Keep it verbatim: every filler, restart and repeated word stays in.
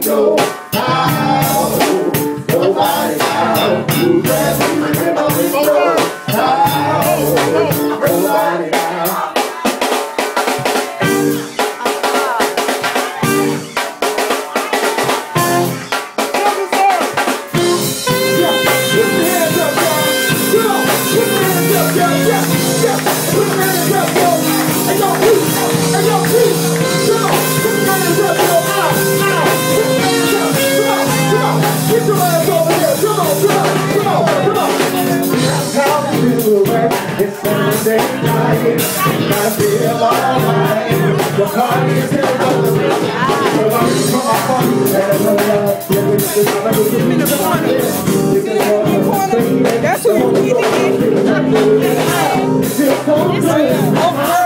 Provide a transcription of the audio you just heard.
go out. Nobody out. Who's ready to go out? Nobody out. It's Sunday night, I feel alright. The party is here on the road. So I'm just from my phone, and I'm love. That's what we need.